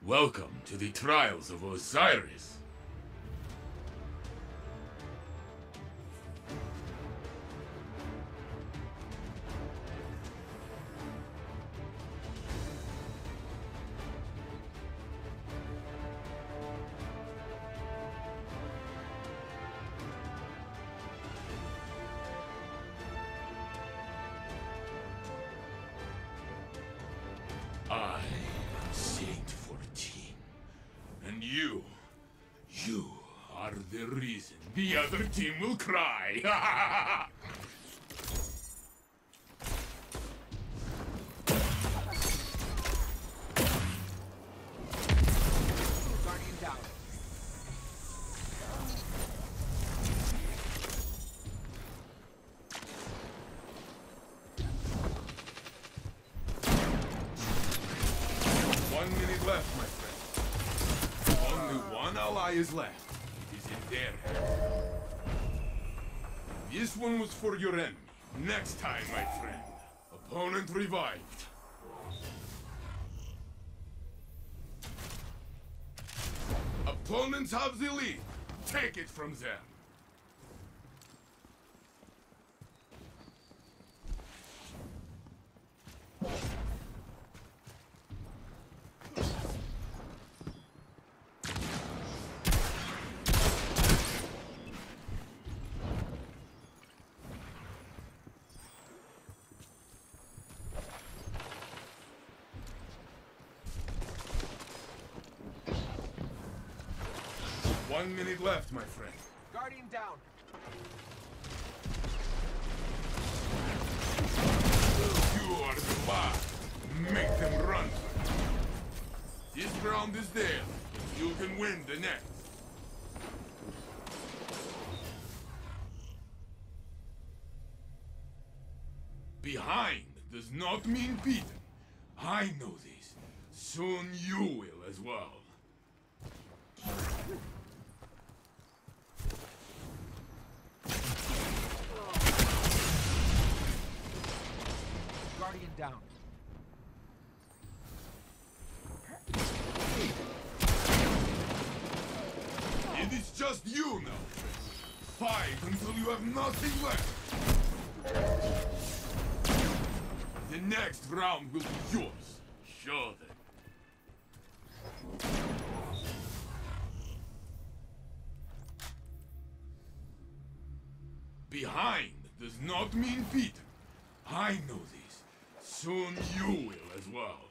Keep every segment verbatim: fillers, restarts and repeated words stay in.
Welcome to the Trials of Osiris. I am Saint fourteen, and you, you are the reason the other team will cry. Guardian down. One minute left, my friend. Only one ally is left. It is in their hands. This one was for your enemy. Next time, my friend. Opponent revived. Opponents have the lead. Take it from them. One minute left, my friend. Guardian down. You are the last. Make them run. This round is theirs. You can win the next. Behind does not mean beaten. I know this. Soon you will as well. Guardian down. It is just you now. Fight until you have nothing left. The next round will be yours. Show them. Behind does not mean beaten. I know this. Soon you will as well.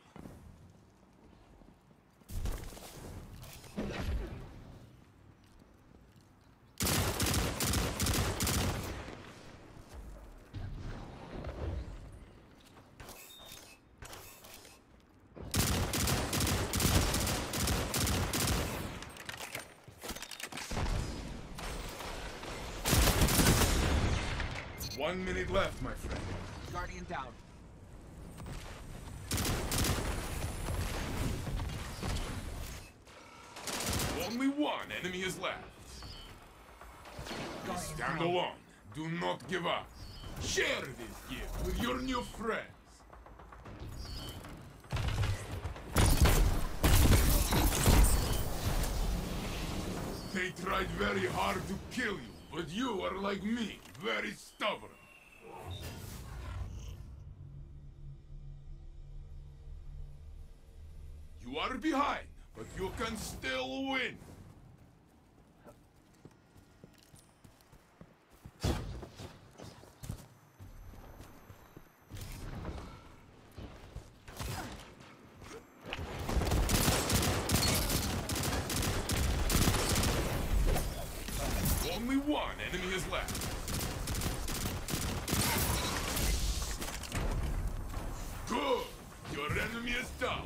One minute left, my friend. Guardian down. Only one enemy is left. Guardian Stand down. alone. Do not give up. Share this gift with your new friends. They tried very hard to kill you, but you are like me, very stubborn. You are behind, but you can still win. Only one enemy is left. Good! Your enemy is down.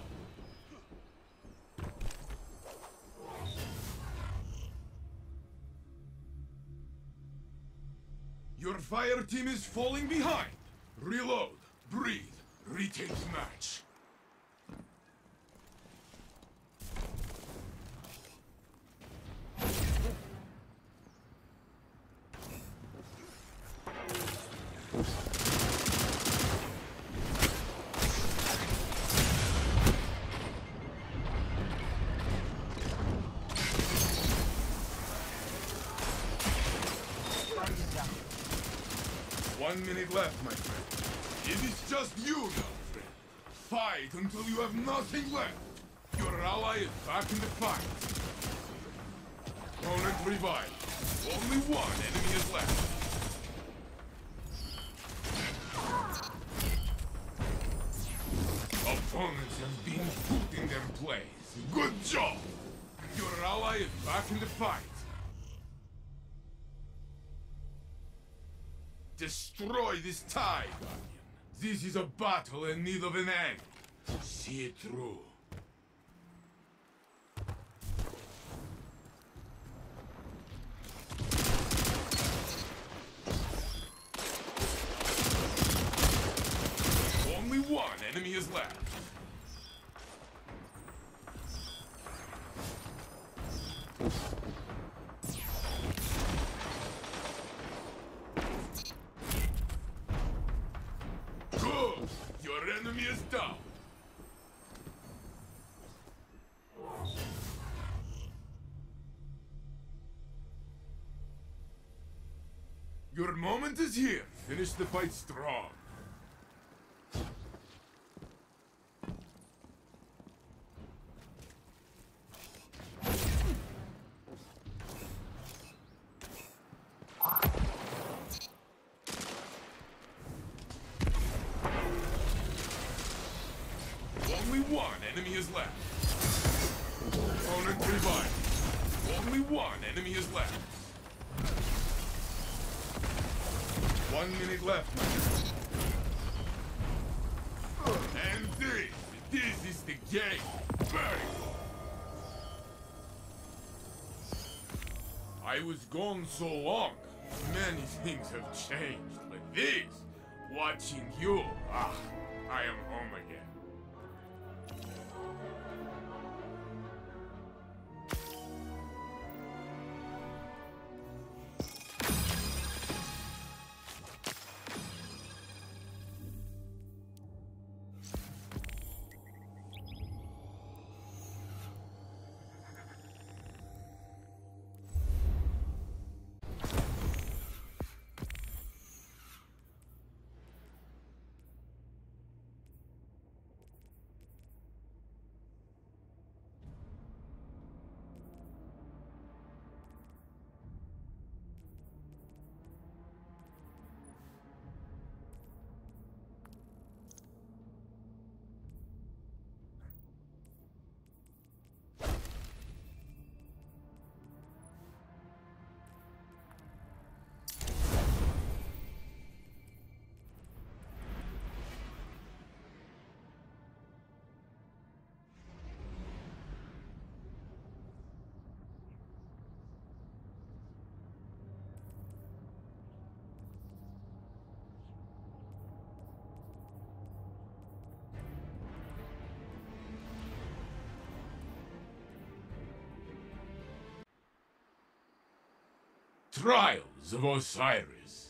Your fire team is falling behind. Reload, breathe, retake the match. One minute left, my friend. It is just you now, friend. Fight until you have nothing left. Your ally is back in the fight. Opponent revived. Only one enemy is left. Opponents have been put in their place. Good job! Your ally is back in the fight. Destroy this tie, Guardian. This is a battle in need of an end. See it through. Only one enemy is left. Good! Your enemy is down. Your moment is here. Finish the fight strong. Only one enemy is left. Opponent revived. Only one enemy is left. One minute left, my friend. And this, this is the game. Very good. I was gone so long. Many things have changed, but this, watching you, ah, I am home again. Trials of Osiris.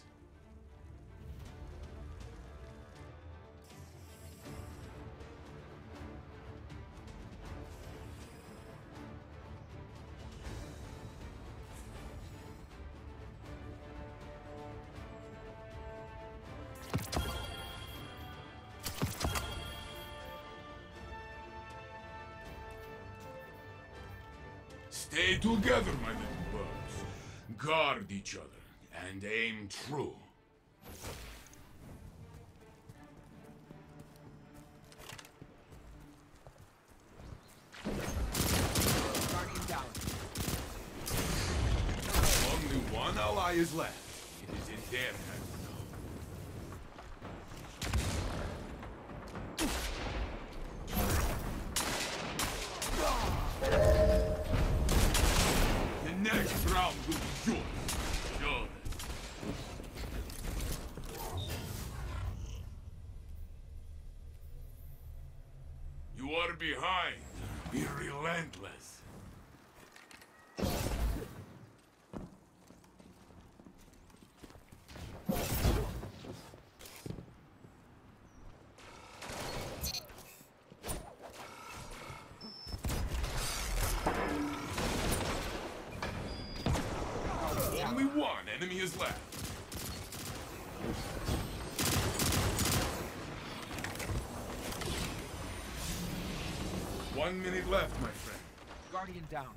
Stay together, my little birds. Guard each other and aim true. Guardian down. Only one ally is left. It is in their hands now. The next round will be yours. Sure. You are behind. Be relentless. Only one enemy is left. One minute left, my friend. Guardian down.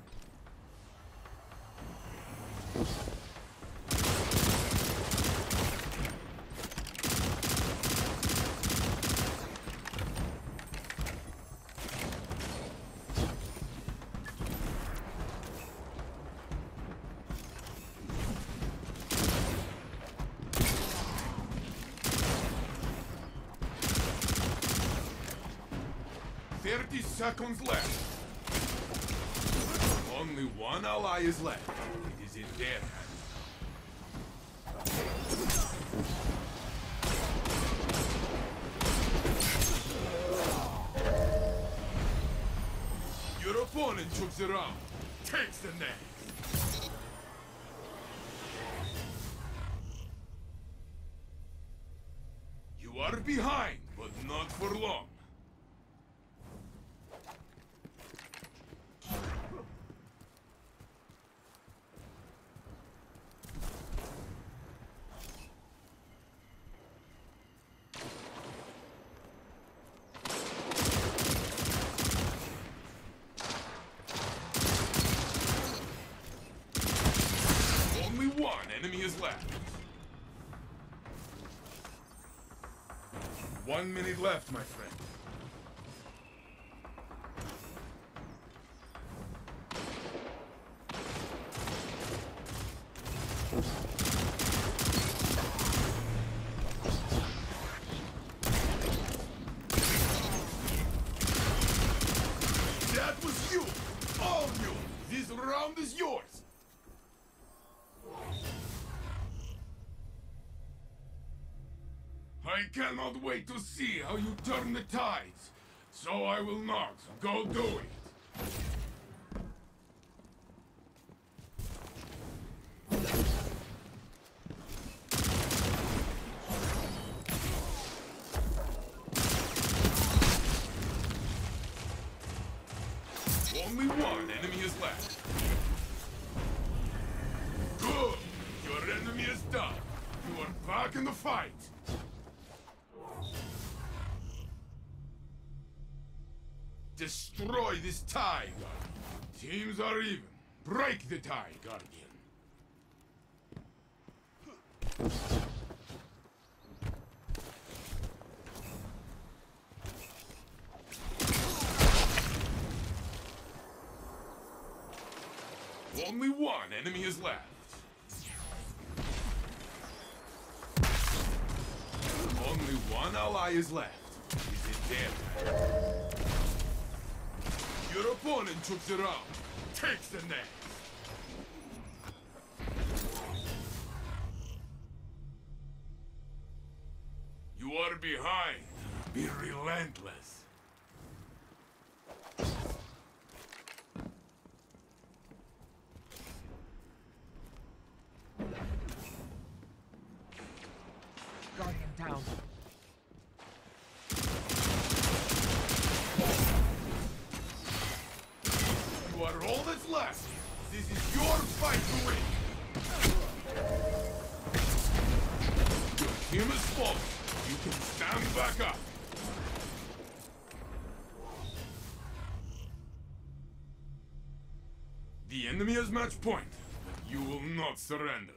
Thirty seconds left. Only one ally is left. It is in their hands. Your opponent took the round. Takes the next. You are behind, but not for long. One enemy is left. One minute left, my friend. That was you! All you! This round is yours! I cannot wait to see how you turn the tides, so I will not go do it. Only one enemy is left. Good! Your enemy is done. You are back in the fight. Destroy this tie, Guardian. Teams are even. Break the tie, Guardian. Only one enemy is left. Only one ally is left. Is it dead? Your opponent took the round. Takes the next. You are behind. Be relentless. Guardian down. You are all that's left. This is your fight to win. Your team is fallen. You can stand back up. The enemy has match point, but you will not surrender.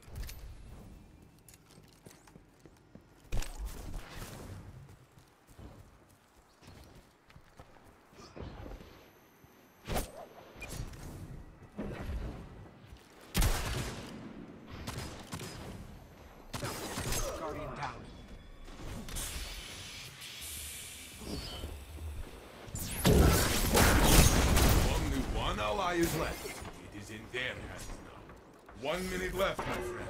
Guardian down. Only one ally is left. It is in their hands now. One minute left, my friend.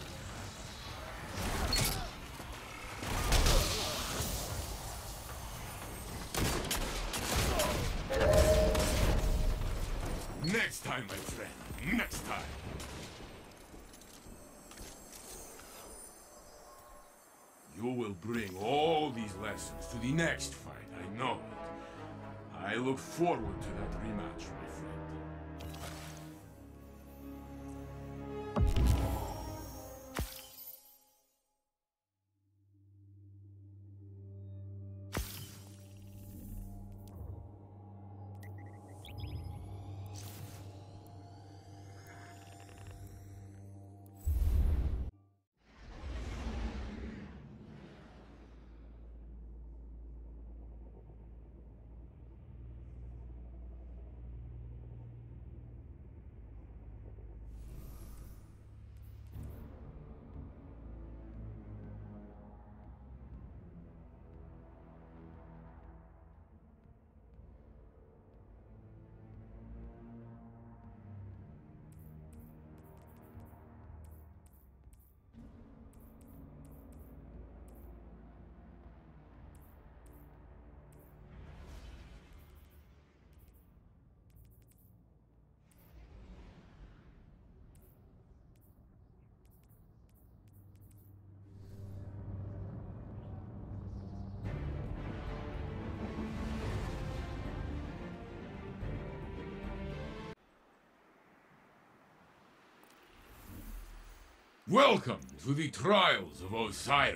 Next time, my friend. Next time. You will bring all these lessons to the next fight, I know it. I look forward to that rematch, my friend. Welcome to the Trials of Osiris.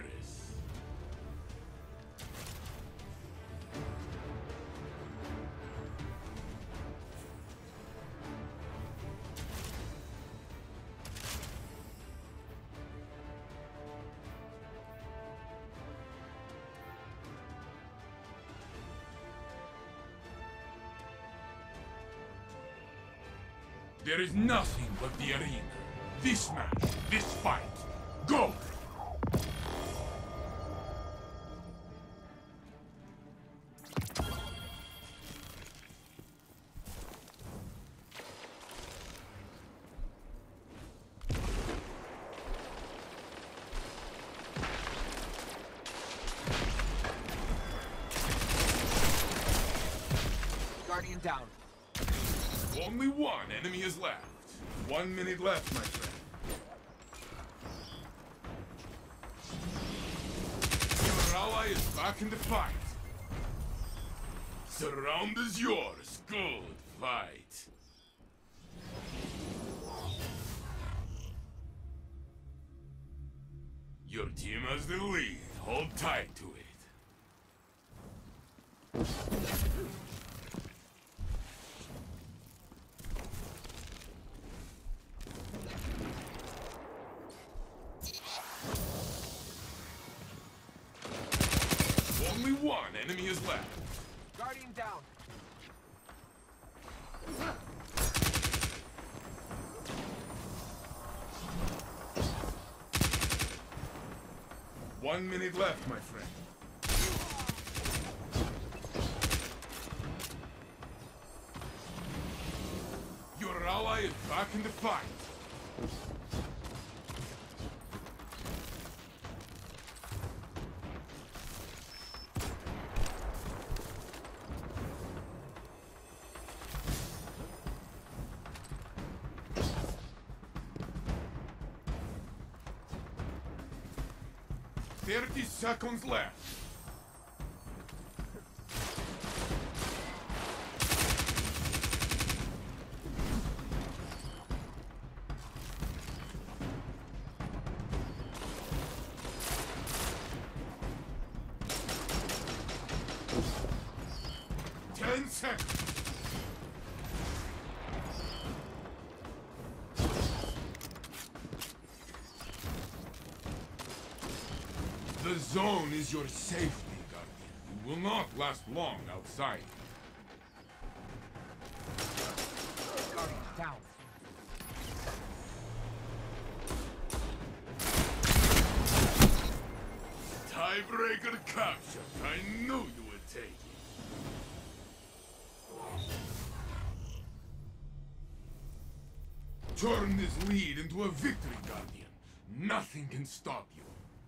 There is nothing but the arena. This match, this fight. Go! Guardian down. Only one enemy is left. One minute left, my friend. Your ally is back in the fight. Surround is yours. Good fight. Your team has the lead. Hold tight to it. Only one enemy is left. Guardian down. One minute left, my friend. Your ally is back in the fight. Thirty seconds left. Ten seconds. The zone is your safety, Guardian. You will not last long outside. Guardian down. Tiebreaker captured. I knew you would take it. Turn this lead into a victory, Guardian. Nothing can stop you.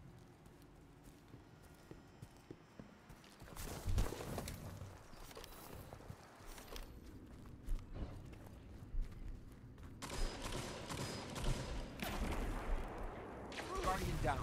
Guardian down.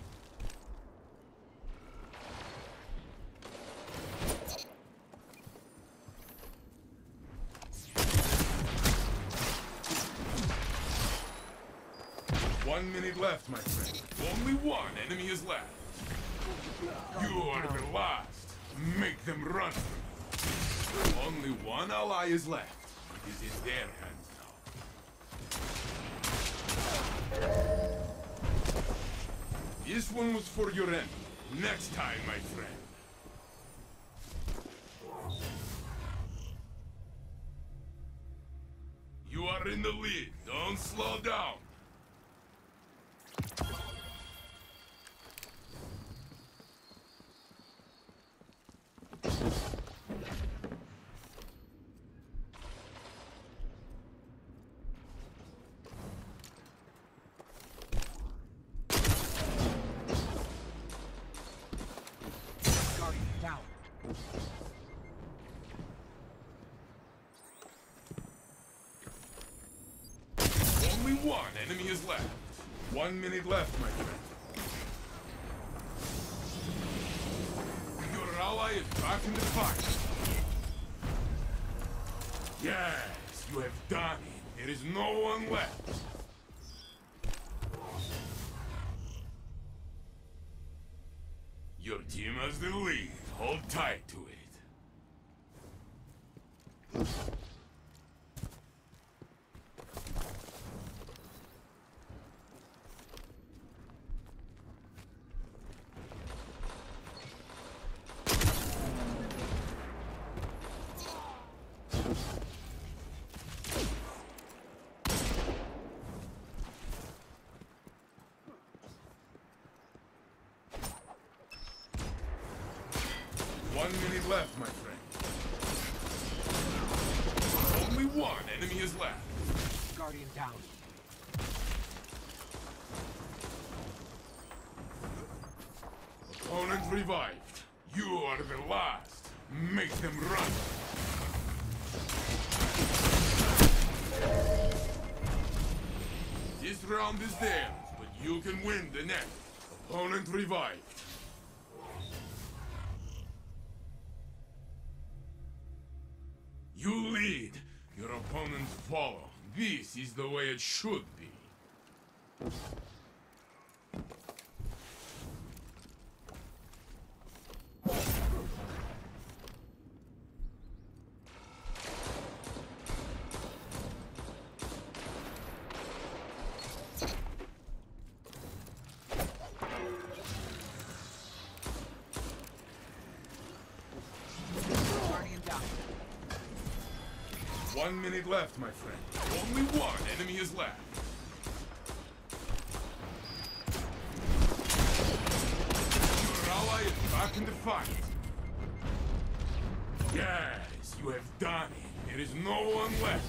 One minute left, my friend. Only one enemy is left. You are the last. Make them run. Only one ally is left. It is in their hands now. This one was for your enemy. Next time, my friend. You are in the lead. Don't slow down. Guardian down. Only one enemy is left. One minute left, my friend. Your ally is back in the fight. Yes, you have done it. There is no one left. Your team has the lead. Hold tight to it. One minute left, my friend. Only one enemy is left. Guardian down. Opponent revived. You are the last. Make them run. This round is theirs, but you can win the next. Opponent revived. You lead. Your opponents follow. This is the way it should be. Guardian down. One minute left, my friend. Only one enemy is left. Your ally is back in the fight. Yes, you have done it. There is no one left.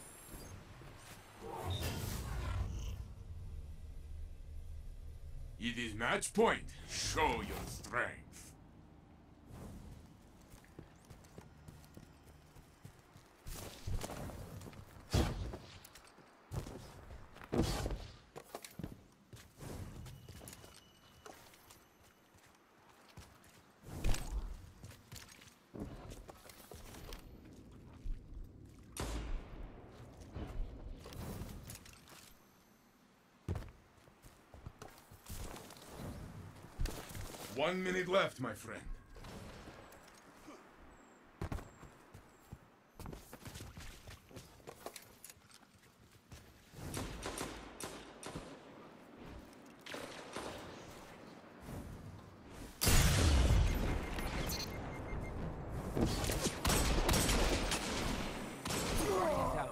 It is match point. Show your strength. One minute left, my friend. Guardian down.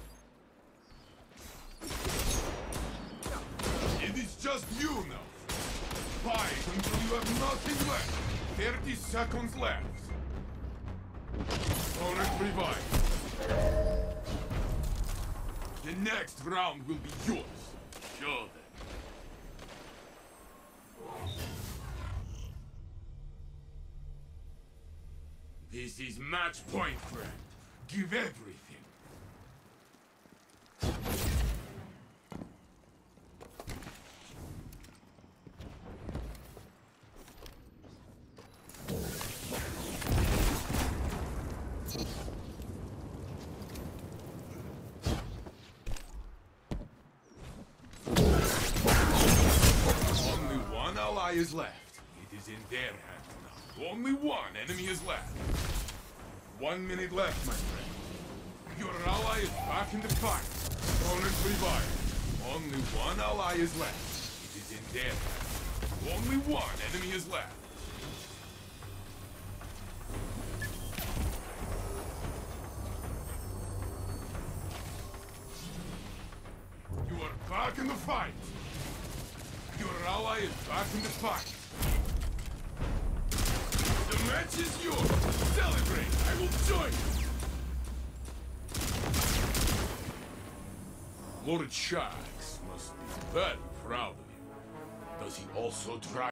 It is just you now. Fight until you have nothing left. Thirty seconds left. Opponent revived. The next round will be yours. Show them. This is match point, friend. Give everything. Only one ally is left. It is in their hands now. Only one enemy is left. One minute left, my friend. Your ally is back in the fight. Opponent revived. Only one ally is left. It is in their hands. Only one enemy is left. You are back in the fight. Your ally is back in the fight. The match is yours. Celebrate. I will join you. Lord Shaxx must be very proud of you. Does he also try?